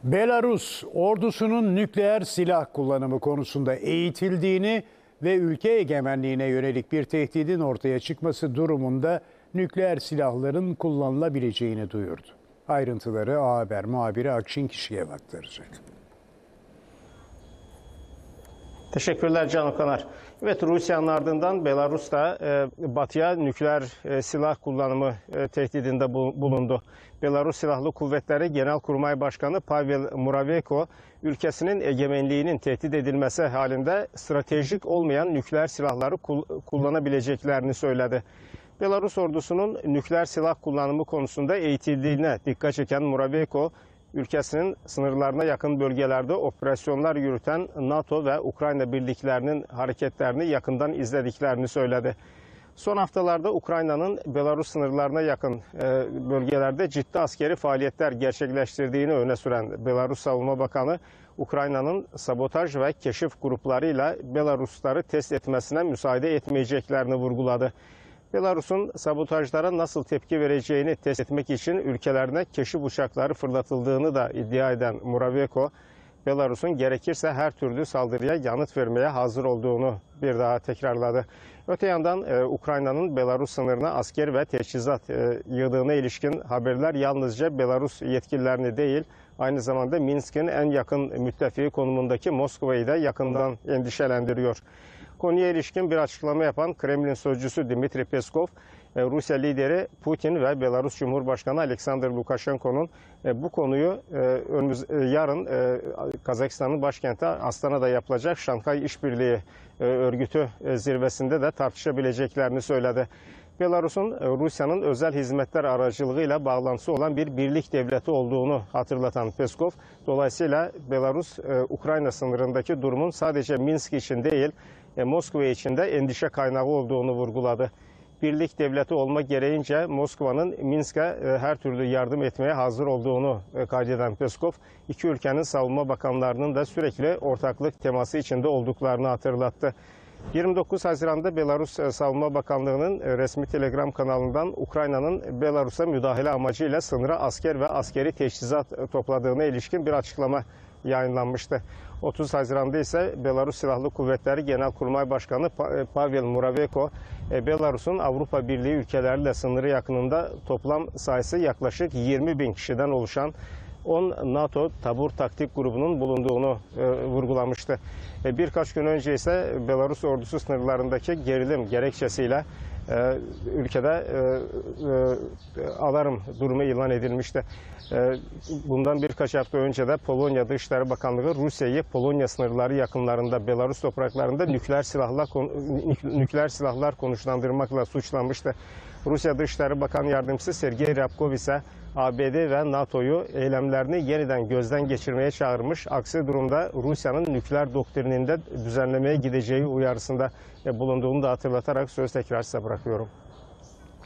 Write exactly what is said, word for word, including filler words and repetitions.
Belarus ordusunun nükleer silah kullanımı konusunda eğitildiğini ve ülke egemenliğine yönelik bir tehdidin ortaya çıkması durumunda nükleer silahların kullanılabileceğini duyurdu. Ayrıntıları A Haber muhabiri Akşin Kişiyev aktaracak. Teşekkürler Can Okanar. Evet, Rusya'nın ardından Belarus da e, batıya nükleer e, silah kullanımı e, tehdidinde bulundu. Belarus Silahlı Kuvvetleri Genelkurmay Başkanı Pavel Muravyeko, ülkesinin egemenliğinin tehdit edilmesi halinde stratejik olmayan nükleer silahları kul kullanabileceklerini söyledi. Belarus ordusunun nükleer silah kullanımı konusunda eğitildiğine dikkat çeken Muravyeko, ülkesinin sınırlarına yakın bölgelerde operasyonlar yürüten NATO ve Ukrayna birliklerinin hareketlerini yakından izlediklerini söyledi. Son haftalarda Ukrayna'nın Belarus sınırlarına yakın bölgelerde ciddi askeri faaliyetler gerçekleştirdiğini öne süren Belarus Savunma Bakanı, Ukrayna'nın sabotaj ve keşif gruplarıyla Belarusları test etmesine müsaade etmeyeceklerini vurguladı. Belarus'un sabotajlara nasıl tepki vereceğini test etmek için ülkelerine keşif uçakları fırlatıldığını da iddia eden Muravyeko, Belarus'un gerekirse her türlü saldırıya yanıt vermeye hazır olduğunu bir daha tekrarladı. Öte yandan e, Ukrayna'nın Belarus sınırına asker ve teçhizat e, yığdığına ilişkin haberler yalnızca Belarus yetkililerini değil, aynı zamanda Minsk'in en yakın müttefiki konumundaki Moskova'yı da yakından endişelendiriyor. Konuya ilişkin bir açıklama yapan Kremlin sözcüsü Dmitri Peskov, Rusya lideri Putin ve Belarus Cumhurbaşkanı Alexander Lukashenko'nun bu konuyu önümüz yarın Kazakistan'ın başkenti Astana'da yapılacak Şanghay İşbirliği Örgütü zirvesinde de tartışabileceklerini söyledi. Belarus'un Rusya'nın özel hizmetler aracılığıyla bağlantısı olan bir birlik devleti olduğunu hatırlatan Peskov, dolayısıyla Belarus, Ukrayna sınırındaki durumun sadece Minsk için değil, Moskova için de endişe kaynağı olduğunu vurguladı. Birlik devleti olma gereğince Moskova'nın Minsk'e her türlü yardım etmeye hazır olduğunu kaydeden Peskov, iki ülkenin savunma bakanlarının da sürekli ortaklık teması içinde olduklarını hatırlattı. yirmi dokuz Haziran'da Belarus Savunma Bakanlığı'nın resmi Telegram kanalından Ukrayna'nın Belarus'a müdahale amacıyla sınıra asker ve askeri teçhizat topladığına ilişkin bir açıklama yayınlanmıştı. otuz Haziran'da ise Belarus Silahlı Kuvvetleri Genelkurmay Başkanı Pavel Muravyeko, Belarus'un Avrupa Birliği ülkeleriyle sınırı yakınında toplam sayısı yaklaşık yirmi bin kişiden oluşan on NATO tabur taktik grubunun bulunduğunu e, vurgulamıştı. E, birkaç gün önce ise Belarus ordusu sınırlarındaki gerilim gerekçesiyle e, ülkede e, e, alarm durumu ilan edilmişti. E, bundan birkaç hafta önce de Polonya Dışişleri Bakanlığı Rusya'yı Polonya sınırları yakınlarında Belarus topraklarında nükleer silahlar nükleer silahlar konuşlandırmakla suçlanmıştı. Rusya Dışişleri Bakan Yardımcısı Sergey Ryabkov ise A B D ve NATO'yu eylemlerini yeniden gözden geçirmeye çağırmış. Aksi durumda Rusya'nın nükleer doktrininde düzenlemeye gideceği uyarısında bulunduğunu da hatırlatarak söz tekrar size bırakıyorum.